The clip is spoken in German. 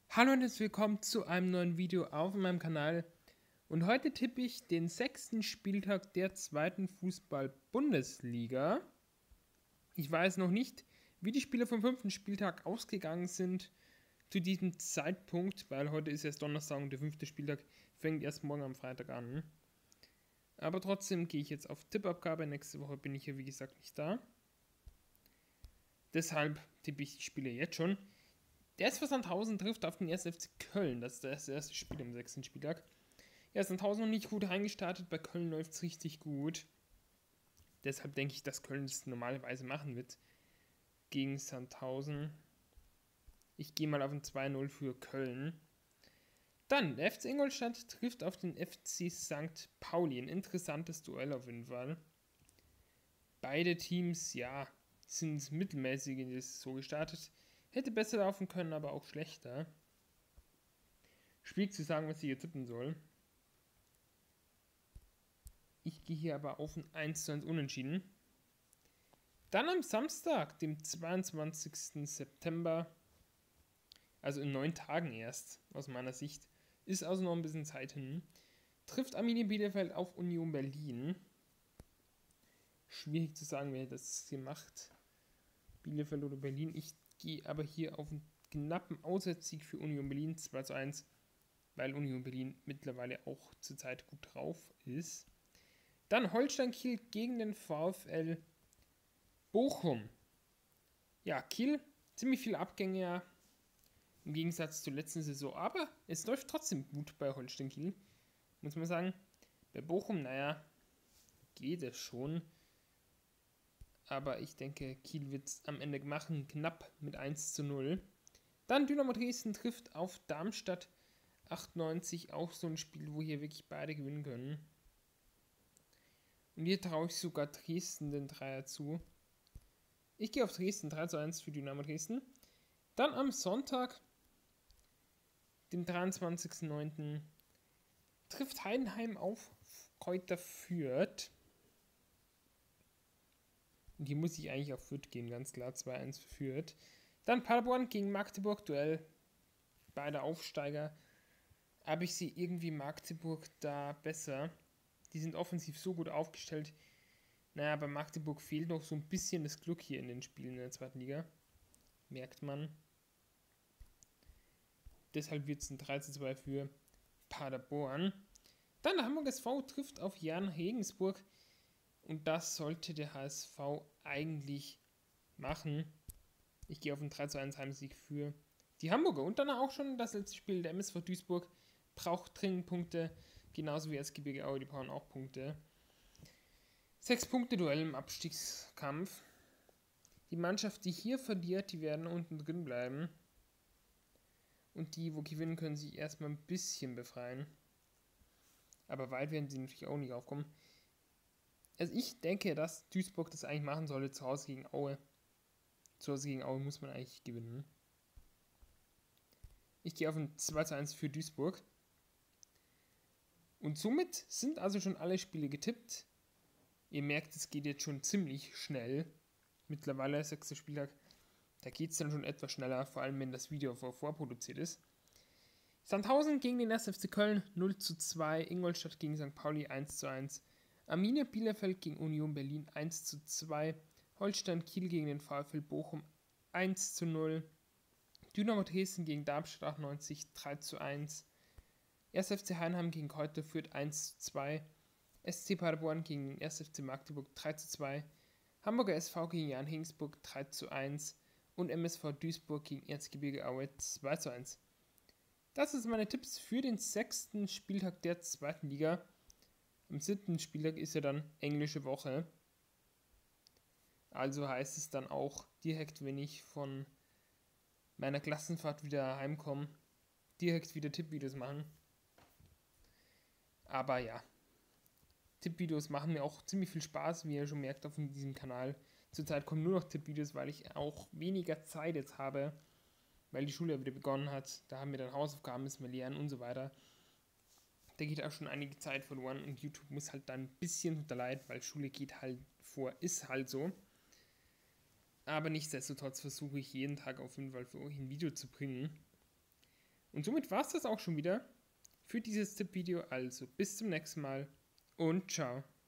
Hallo und herzlich willkommen zu einem neuen Video auf meinem Kanal. Und heute tippe ich den 6. Spieltag der 2. Fußball-Bundesliga. Ich weiß noch nicht, wie die Spiele vom 5. Spieltag ausgegangen sind zu diesem Zeitpunkt, weil heute ist erst Donnerstag und der 5. Spieltag fängt erst morgen am Freitag an. Aber trotzdem gehe ich jetzt auf Tippabgabe. Nächste Woche bin ich hier wie gesagt nicht da. Deshalb tippe ich die Spiele jetzt schon. Der SV Sandhausen trifft auf den 1. FC Köln. Das ist das erste Spiel im 6. Spieltag. Ja, Sandhausen noch nicht gut reingestartet. Bei Köln läuft es richtig gut. Deshalb denke ich, dass Köln das normalerweise machen wird gegen Sandhausen. Ich gehe mal auf ein 2-0 für Köln. Dann, der FC Ingolstadt trifft auf den FC St. Pauli. Ein interessantes Duell auf jeden Fall. Beide Teams, ja, sind mittelmäßig in die Saison gestartet. Hätte besser laufen können, aber auch schlechter. Schwierig zu sagen, was ich hier tippen soll. Ich gehe hier aber auf ein 1:1 Unentschieden. Dann am Samstag, dem 22. September, also in 9 Tagen erst, aus meiner Sicht, ist also noch ein bisschen Zeit hin, trifft Arminia Bielefeld auf Union Berlin. Schwierig zu sagen, wer das hier macht. Bielefeld oder Berlin. Ich gehe aber hier auf einen knappen Auswärtssieg für Union Berlin 2:1, weil Union Berlin mittlerweile auch zurzeit gut drauf ist. Dann Holstein Kiel gegen den VfL Bochum. Ja, Kiel, ziemlich viele Abgänge im Gegensatz zur letzten Saison, aber es läuft trotzdem gut bei Holstein Kiel, muss man sagen. Bei Bochum, naja, geht es schon. Aber ich denke, Kiel wird es am Ende machen, knapp mit 1:0. Dann Dynamo Dresden trifft auf Darmstadt 98, auch so ein Spiel, wo hier wirklich beide gewinnen können. Und hier traue ich sogar Dresden den Dreier zu. Ich gehe auf Dresden, 3:1 für Dynamo Dresden. Dann am Sonntag, dem 23.09., trifft Heidenheim auf Kräuter Fürth. Und hier muss ich eigentlich auf Fürth gehen, ganz klar, 2:1 für Fürth. Dann Paderborn gegen Magdeburg, Duell. Beide Aufsteiger. Aber ich sehe irgendwie Magdeburg da besser. Die sind offensiv so gut aufgestellt. Naja, bei Magdeburg fehlt noch so ein bisschen das Glück hier in den Spielen in der 2. Liga. Merkt man. Deshalb wird es ein 3:2 für Paderborn. Dann der Hamburger SV trifft auf Jan Regensburg. Und das sollte der HSV eigentlich machen. Ich gehe auf einen 3:1 Heimsieg für die Hamburger. Und dann auch schon das letzte Spiel. Der MSV Duisburg braucht dringend Punkte. Genauso wie Erzgebirge Aue, die brauchen auch Punkte. 6 Punkte Duell im Abstiegskampf. Die Mannschaft, die hier verliert, die werden unten drin bleiben. Und die, wo gewinnen, können sich erstmal ein bisschen befreien. Aber weit werden sie natürlich auch nicht aufkommen. Also ich denke, dass Duisburg das eigentlich machen sollte, zu Hause gegen Aue. Zu Hause gegen Aue muss man eigentlich gewinnen. Ich gehe auf ein 2:1 für Duisburg. Und somit sind also schon alle Spiele getippt. Ihr merkt, es geht jetzt schon ziemlich schnell. Mittlerweile, 6. Spieltag, da geht es dann schon etwas schneller, vor allem wenn das Video vorproduziert ist. Sandhausen gegen den 1. FC Köln 0:2, Ingolstadt gegen St. Pauli 1:1, Arminia Bielefeld gegen Union Berlin 1:2, Holstein Kiel gegen den VfL Bochum 1:0, Dynamo Dresden gegen Darmstadt 98 3:1, 1. FC Heidenheim gegen Kräuter Fürth 1:2, SC Paderborn gegen den 1. FC Magdeburg 3:2, Hamburger SV gegen Jan Regensburg 3:1 und MSV Duisburg gegen Erzgebirge Aue 2:1. Das sind meine Tipps für den 6. Spieltag der 2. Liga. Am 7. Spieltag ist ja dann englische Woche. Also heißt es dann auch direkt, wenn ich von meiner Klassenfahrt wieder heimkomme, direkt wieder Tippvideos machen. Aber ja, Tippvideos machen mir auch ziemlich viel Spaß, wie ihr schon merkt auf diesem Kanal. Zurzeit kommen nur noch Tippvideos, weil ich auch weniger Zeit jetzt habe, weil die Schule wieder begonnen hat. Da haben wir dann Hausaufgaben, müssen wir lernen und so weiter. Da geht auch schon einige Zeit verloren und YouTube muss halt dann ein bisschen unterleiden, weil Schule geht halt vor, ist halt so. Aber nichtsdestotrotz versuche ich jeden Tag auf jeden Fall für euch ein Video zu bringen. Und somit war es das auch schon wieder für dieses Tippvideo. Also bis zum nächsten Mal und ciao.